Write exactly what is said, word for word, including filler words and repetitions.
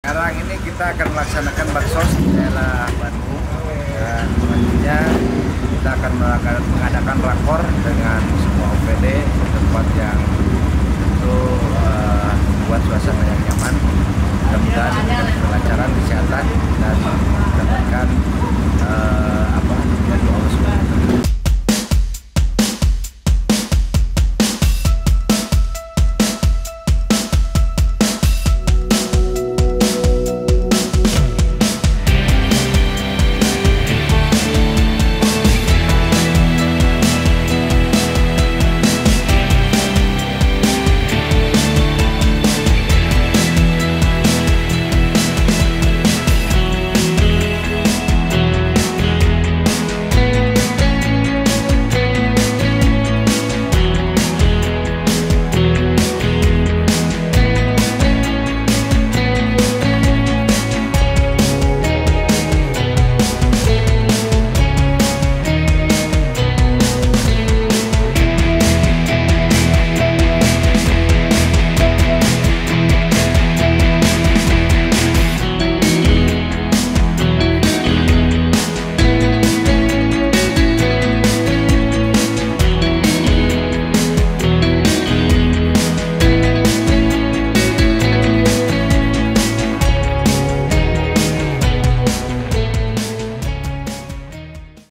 Sekarang ini kita akan melaksanakan baksos di daerah Bandung dan selanjutnya kita akan mengadakan rakor dengan semua O P D di tempat yang tentu uh, membuat suasana yang nyaman. Mudah-mudahan dengan kelancaran kesehatan dan mendapatkan